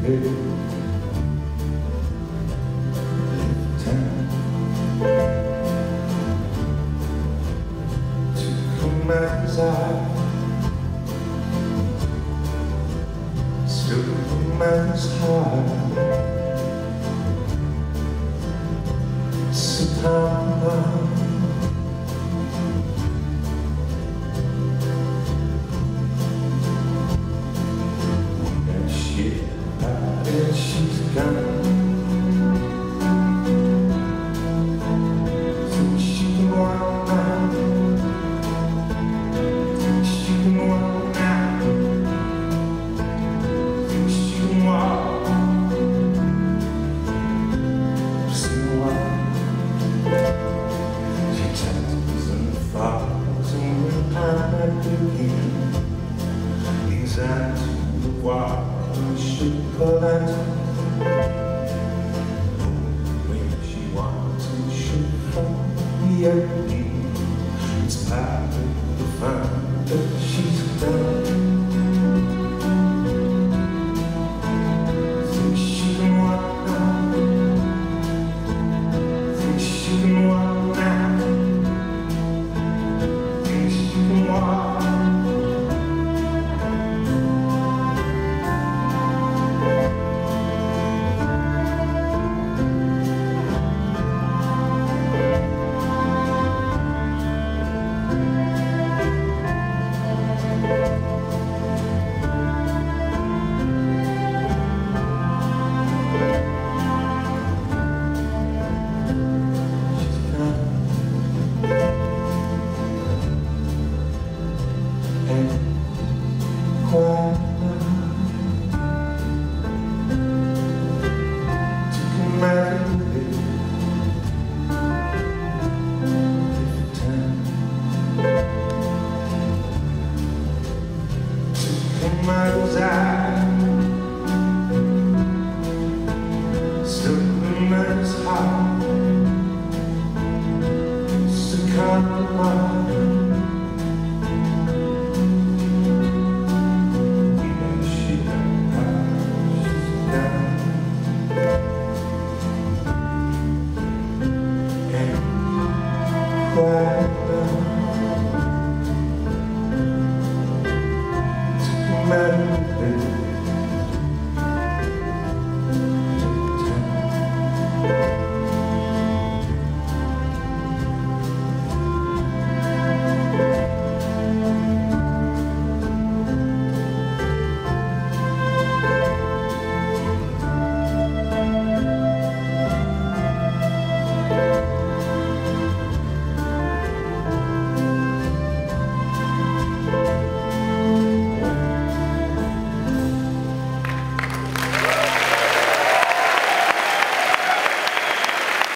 man's eye, still a man's heart. Sometimes that shit out and she's gone. Why should collect when she wants to shoot from the empty? It's part of the fun that she's done. Think she can walk now? Think she can walk now? Think she can walk? Still the man's heart, succumb man.